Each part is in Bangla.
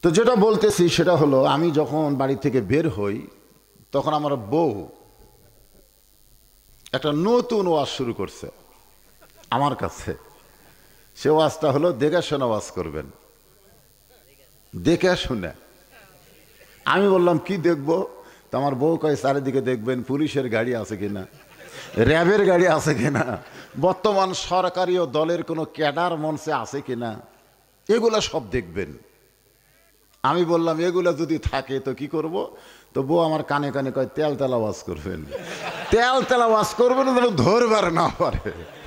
তো যেটা বলতেছি সেটা হলো, আমি যখন বাড়ি থেকে বের হই তখন আমার বউ একটা নতুন ওয়াজ শুরু করছে আমার কাছে। সে ওয়াজটা হলো দেখে শুনে ওয়াজ করবেন, দেখে শুনে। আমি বললাম কি দেখবো? তো আমার বউ কয় চারিদিকে দেখবেন পুলিশের গাড়ি আছে কিনা, র্যাবের গাড়ি আছে কিনা, বর্তমান সরকারি ও দলের কোনো ক্যাডার মঞ্চে আছে কিনা, এগুলা সব দেখবেন। আমি বললাম এগুলা যদি থাকে তো কি করব? তো বউ আমার কানে কানে কয় তেল তেলা ওয়াজ করবেন, তেল তেলা ওয়াজ করবেন যেন ধরবার না পারে।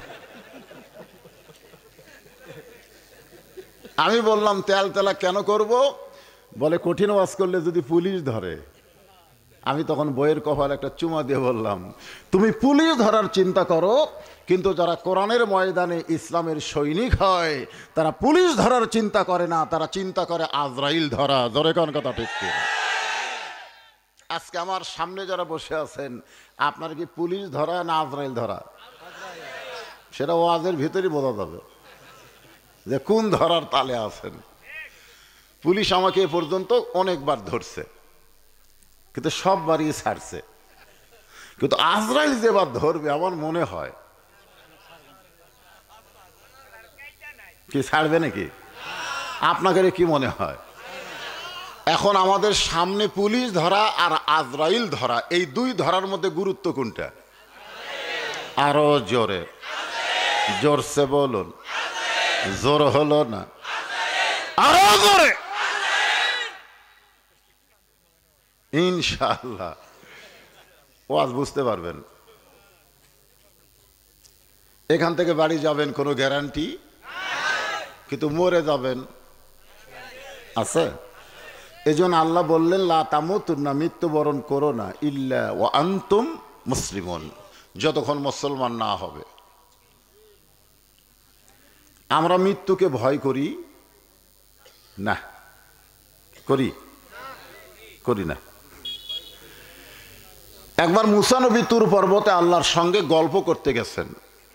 আমি বললাম তেল তেলা কেন করব? বলে কঠিন ওয়াজ করলে যদি পুলিশ ধরে। আমি তখন বইয়ের কপালে একটা চুমা দিয়ে বললাম, তুমি পুলিশ ধরার চিন্তা করো, কিন্তু যারা কোরআনের ময়দানে ইসলামের সৈনিক হয় তারা পুলিশ ধরার চিন্তা করে না, তারা চিন্তা করে আজরাইল ধরা। জোরে কোন কথা ঠিক কি? আজকে আমার সামনে যারা বসে আছেন, আপনার কি পুলিশ ধরা না আজরাইল ধরা? সেটা ওয়াজের ভিতরেই বোঝা যাবে যে কোন ধরার তালে আছেন। পুলিশ আমাকে এ পর্যন্ত অনেকবার ধরছে, কিন্তু সববারই ছাড়ছে। কিন্তু আজরাইল যেবার ধরবে আমার মনে হয় কি ছাড়বে নাকি? আপনাদের কি মনে হয়? এখন আমাদের সামনে পুলিশ ধরা আর আজরাইল ধরা, এই দুই ধরার মধ্যে গুরুত্ব কোনটা? আরো জোরে, জোরসে বলুন। জোর হলো না, আরো জোরে ইনশাআল্লাহ ওয়াজ বুঝতে পারবেন। এখান থেকে বাড়ি যাবেন কোনো গ্যারান্টি, কিন্তু মরে যাবেন আছে। এজন্য আল্লাহ বললেন লা তামুতুন্না, মৃত্যুবরণ করো না, ইল্লা ওয়া আনতুম মুসলিমুন, যতক্ষণ মুসলমান না হবে। আমরা মৃত্যুকে ভয় করি না, করি না। একবার মুসা নবী তুর পর্বতে আল্লাহর সঙ্গে গল্প করতে গেছেন।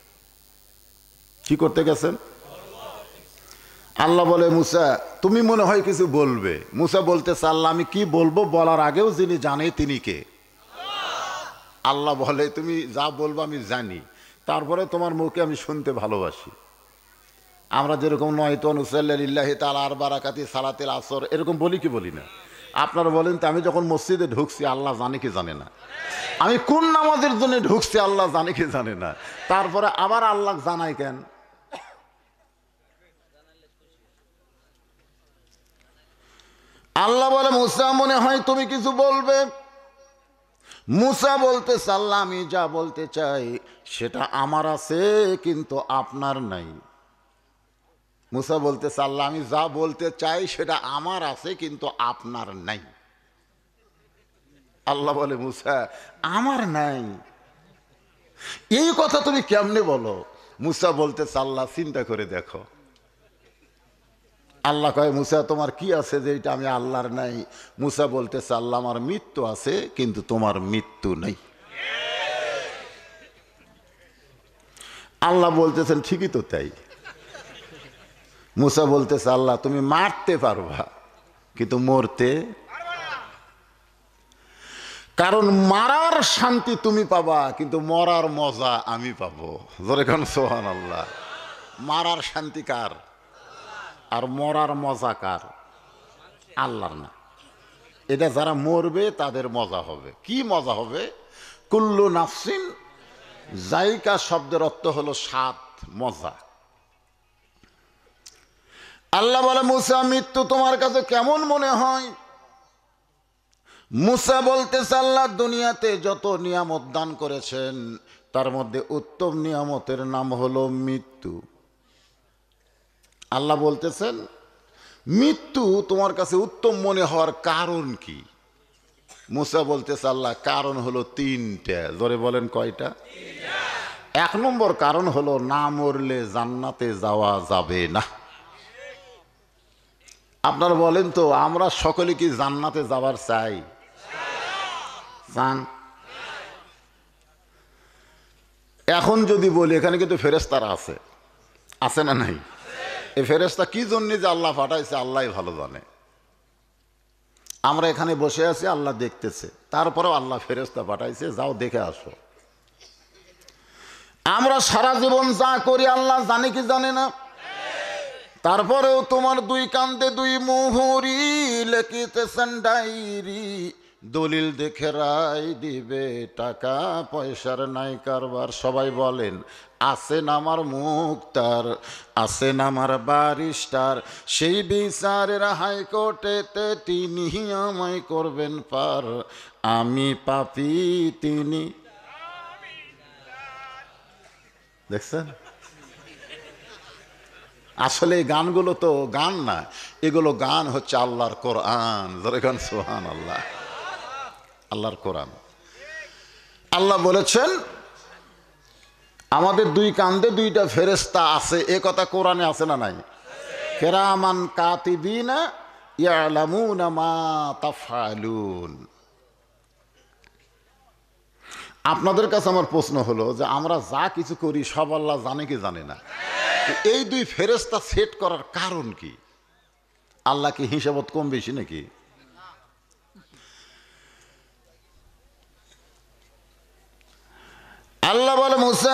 কি করতে গেছেন? আল্লাহ বলে মুসা তুমি মনে হয় কিছু বলবে। মুসা বলতেছে আল্লাহ আমি কি বলবো? বলার আগেও যিনি জানে তিনি কে? আল্লাহ বলে তুমি যা বলবো আমি জানি, তারপরে তোমার মুখে আমি শুনতে ভালোবাসি। আমরা যেরকম নয়তো নুসাল্লিল্লাহি তাআলা আর বারাকাতি সালাতিল আসর এরকম বলি কি বলি না? আপনারা বলেন তো, আমি যখন মসজিদে ঢুকছি আল্লাহ জানে কি জানে না? আমি কোন নামাজের জন্য ঢুকছি আল্লাহ জানে কি জানে না? তারপরে আবার আল্লাহ জানাই কেন? আল্লাহ বলে মুসা মনে হয় তুমি কিছু বলবে। মুসা বলতেছে আল্লাহ আমি যা বলতে চাই সেটা আমার আছে কিন্তু আপনার নাই। মুসা বলতেছে আল্লাহ আমি যা বলতে চাই সেটা আমার আছে কিন্তু আপনার নাই। আল্লাহ বলে মুসা আমার নাই, এই কথা তুমি কেমনে বলো? মুসা বলতেছে আল্লাহ চিন্তা করে দেখো। আল্লাহ কয় মুসা তোমার কি আছে যে এটা আমি আল্লাহর নাই? মুসা বলতেছে আল্লাহ আমার মৃত্যু আছে কিন্তু তোমার মৃত্যু নেই। আল্লাহ বলতেছেন ঠিকই তো তাই। মুসা বলতেছে আল্লাহ তুমি মারতে পারবা কিন্তু মরতে, কারণ মারার শান্তি তুমি পাবা কিন্তু মরার মজা আমি পাবো। জোরে কান সুবহানাল্লাহ। মারার শান্তি কার আর মরার মজা কার? আল্লাহর না। এটা যারা মরবে তাদের মজা হবে। কি মজা হবে? কুল্লু নাফসিন জাইকা শব্দের অর্থ হলো স্বাদ, মজা। আল্লাহ বলে মুসা মৃত্যু তোমার কাছে কেমন মনে হয়? মুসা বলতেছে আল্লাহ দুনিয়াতে যত নিয়ামত দান করেছেন তার মধ্যে উত্তম নিয়ামতের নাম হলো মৃত্যু। আল্লাহ বলতেছেন মৃত্যু তোমার কাছে উত্তম মনে হওয়ার কারণ কি? মুসা বলতেছে আল্লাহ কারণ হলো তিনটা। ধরে বলেন কয়টা? এক নম্বর কারণ হলো না মরলে জান্নাতে যাওয়া যাবে না। আপনারা বলেন তো আমরা সকলে কি জান্নাতে যাবার চাই? চান? এখন যদি বলি এখানে কিন্তু ফেরেশতারা আছে, আছে না নাই? এই ফেরেশতা কি জন্য যে আল্লাহ পাঠাইছে আল্লাহ ভালো জানে। আমরা এখানে বসে আছি, আল্লাহ দেখতেছে, তারপরেও আল্লাহ ফেরেশতা পাঠাইছে, যাও দেখে আসো। আমরা সারা জীবন যা করি আল্লাহ জানে কি জানে না? তারপরেও তোমার দুই কান্দে দুই মুহুরি লিখিতেছেন ডায়েরি, দলিল দেখে রায় দিবে, টাকা পয়সার নাই কারবার। সবাই বলেন, আছেন আমার মুক্তার, আছেন আমার ব্যারিস্টার, সেই বিচারের হাইকোর্টেতে তিনি আমায় করবেন পার, আমি পাপী তিনি। দেখছেন, আসলে এই গানগুলো তো গান না, এগুলো গান হচ্ছে আল্লাহর কোরআন। ধরে গান সুবহানাল্লাহ, আল্লাহর কোরআন। আল্লাহ বলেছেন আমাদের দুই কান্দে দুইটা ফেরেশতা আছে, এ কথা কোরআনে আছে না নাই? কিরামান কাতিবিনা ইয়ালামুনা মা তাফআলুন। আপনাদের কাছে আমার প্রশ্ন হলো যে আমরা যা কিছু করি সব আল্লাহ জানে কি জানে না? এই দুই ফেরেশতা সেট করার কারণ কি? আল্লাহ কি হিসাবত কম বেশি নাকি? আল্লাহ বলে, মুসা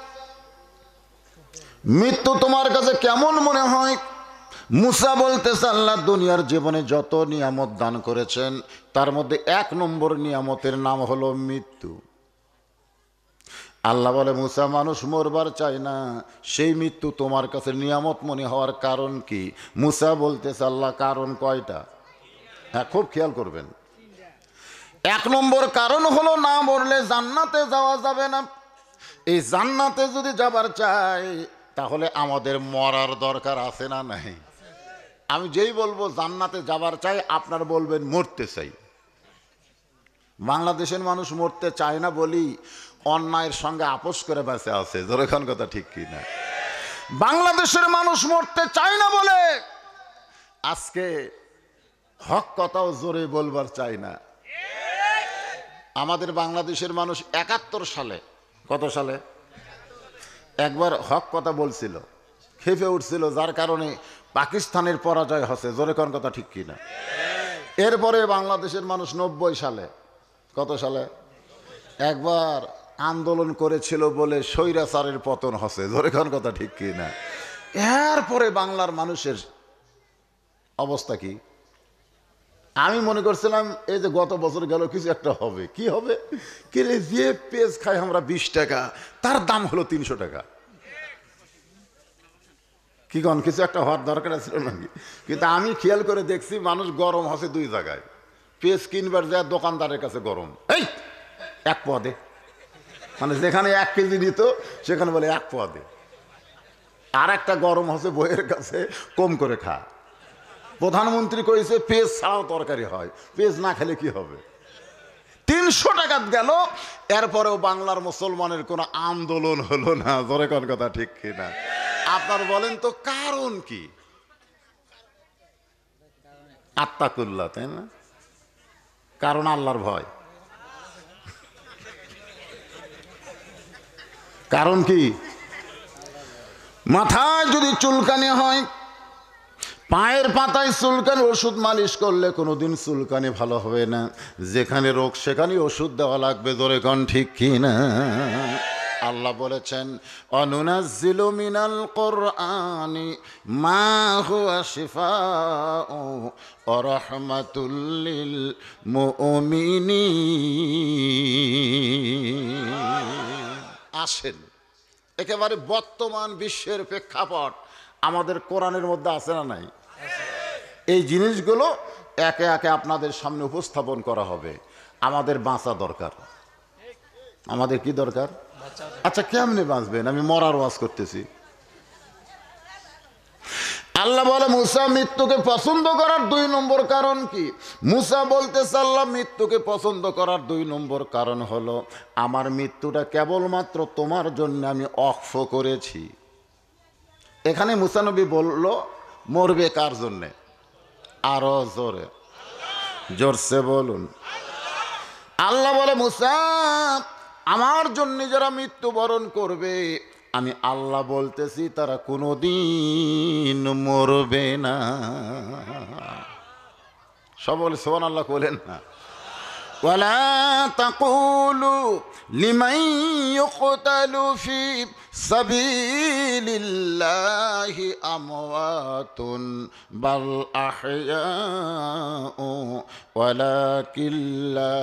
মৃত্যু তোমার কাছে কেমন মনে হয়? মুসা বলতেছে, আল্লাহ দুনিয়ার জীবনে যত নিয়ামত দান করেছেন তার মধ্যে 1 নম্বর নিয়ামতের নাম হলো মৃত্যু। আল্লাহ বলে, মুসা মানুষ মরবার চায় না, সেই মৃত্যু তোমার কাছে নিয়ামত মনে হওয়ার কারণ কি? মুসা বলতেছে, আল্লাহ কারণ কয়টা? হ্যাঁ, খুব খেয়াল করবেন। 1 নম্বর কারণ হলো না মরলে জান্নাতে যাওয়া যাবে না। এই জান্নাতে যদি যাবার চাই তাহলে আমাদের মরার দরকার আছে না নাই? আমি যেই বলবো জান্নাতে যাবার চাই, আপনার বলবেন মরতে চাই। বাংলাদেশের মানুষ মরতে চায় না বলি অন্যায়ের সঙ্গে আপোষ করে বেঁচে আছে। জোরেখান কথা ঠিক কি না? বাংলাদেশের মানুষ মরতে চায় না বলে আজকে হক কথাও জোরে বলবার চাই না। আমাদের বাংলাদেশের মানুষ 71 সালে, কত সালে একবার হক কথা বলছিল, খেপে উঠছিল, যার কারণে পাকিস্তানের পরাজয় হচ্ছে। জোরে কোন কথা ঠিক কিনা? এরপরে বাংলাদেশের মানুষ 90 সালে, কত সালে একবার আন্দোলন করেছিল বলে স্বৈরাচারের পতন হচ্ছে। জোরে কোন কথা ঠিক কিনা? এরপরে বাংলার মানুষের অবস্থা কি? আমি মনে করছিলাম এই যে গত বছর গেল কিছু একটা হবে। কি হবে? কিরে, যে পেঁয়াজ খাই আমরা 20 টাকা, তার দাম হলো 300 টাকা। কি কন, কিছু একটা হওয়ার দরকার ছিল নাকি? কিন্তু আমি খেয়াল করে দেখছি মানুষ গরম হচ্ছে 2 জায়গায়। পেঁয়াজ কিনবার যায় দোকানদারের কাছে গরম, এই 1 পোয়া দে, মানে যেখানে 1 কেজি নিত সেখানে বলে 1 পোয়া দে। আর একটা গরম হচ্ছে বইয়ের কাছে, কম করে খা। প্রধানমন্ত্রী কইছে পেঁয়াজ ছাড়াও তরকারি হয়, পেঁয়াজ না খেলে কি হবে? 300 টাকা গেল। এরপরেও বাংলার মুসলমানের কোনো আন্দোলন হলো না। জোরে কোন কথা ঠিক কিনা? আপনার বলেন তো কারণ কি? আত্তাকুল্লাহ, তাই না? কারণ আল্লাহর ভয়। কারণ কি? মাথায় যদি চুলকানি হয়, পায়ের পাতায় চুলকানি ওষুধ মালিশ করলে কোনোদিন চুলকানি ভালো হবে না। যেখানে রোগ সেখানে ওষুধ দেওয়া লাগবে। জোরে কোন ঠিক কিনা? আল্লাহ বলেছেন, অনুনাজ্জিলু মিনাল কুরআনি মা হুয়া শিফাউ ওয়া রাহমাতুল লিল মুমিনিন। আসেন, একেবারে বর্তমান বিশ্বের প্রেক্ষাপট আমাদের কোরআনের মধ্যে আছে না নাই? এই জিনিসগুলো একে একে আপনাদের সামনে উপস্থাপন করা হবে। আমাদের বাঁচা দরকার। আমাদের কি দরকার? আচ্ছা, কেমনে বাঁচবেন? আমি মরার ওয়াজ করতেছি। আল্লাহ বলে, মুসা মৃত্যুকে পছন্দ করার 2 নম্বর কারণ কি? মুসা বলতেছে, আল্লাহ মৃত্যুকে পছন্দ করার 2 নম্বর কারণ হলো আমার মৃত্যুটা কেবলমাত্র তোমার জন্য আমি অক্ষ করেছি। এখানে মুসা নবী বলল মরবে কার জন্যে? আরো জোরে, জোরসে বলুন। আল্লাহ বলে, মুসা আমার জন্য যারা মৃত্যুবরণ করবে, আমি আল্লাহ বলতেছি তারা কোনোদিন মরবে না। সব বলে সুবহানাল্লাহ বলেন না। ওয়ালা তাকুলু লিমান ইউকতালু ফি সাবিলিল্লাহি আমওয়াতুন বাল আহইয়াউ ওয়ালাকিন লা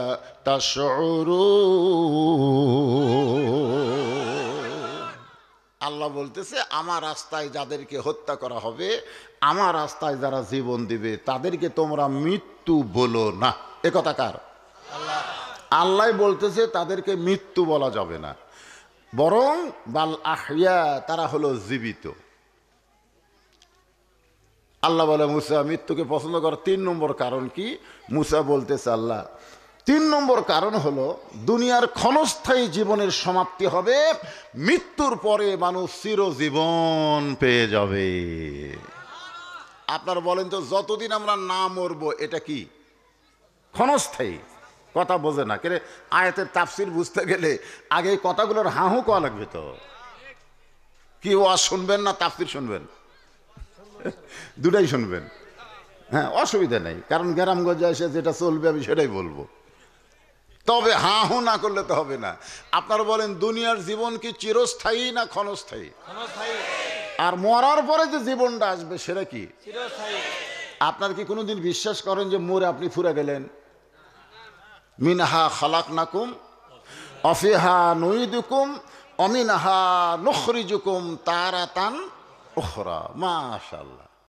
তাশউরুন। আল্লাহ বলতেছে আমার রাস্তায় যাদেরকে হত্যা করা হবে, আমার রাস্তায় যারা জীবন দিবে তাদেরকে তোমরা মৃত্যু বলো না। এ কথা কার? আল্লাহ বলতেছে তাদেরকে মৃত্যু বলা যাবে না, বরং বাল আহইয়া, তারা হলো জীবিত। আল্লাহ বলে মুসা মৃত্যুকে পছন্দ করার 3 নম্বর কারণ কি? মুসা বলতেছে আল্লাহ 3 নম্বর কারণ হলো দুনিয়ার ক্ষণস্থায়ী জীবনের সমাপ্তি হবে, মৃত্যুর পরে মানুষ চিরজীবন পেয়ে যাবে। আপনারা বলেন তো, যতদিন আমরা না মরবো এটা কি ক্ষণস্থায়ী? কথা বোঝে না কেন? আয়াতের তাফসির বুঝতে গেলে আগে এই কথাগুলোর হাহু কওয়া লাগবে। তো কি ওয়াজ শুনবেন না তাফসির শুনবেন? দুটাই শুনবেন। হ্যাঁ, অসুবিধা নেই, কারণ গ্রামগঞ্জে এসে যেটা চলবে আমি সেটাই বলবো। তবে হাহু না করলে তো হবে না। আপনারা বলেন দুনিয়ার জীবন কি চিরস্থায়ী না ক্ষণস্থায়ী? আর মরার পরে যে জীবনটা আসবে সেটা কি? আপনার কি কোনোদিন বিশ্বাস করেন যে মরে আপনি ফুরে গেলেন? মিনহা খালাকনাকুম অফিহা নুইদুকুম অমিনহা নুখরিজুকুম তারাতান উখরা। মাশাআল্লাহ।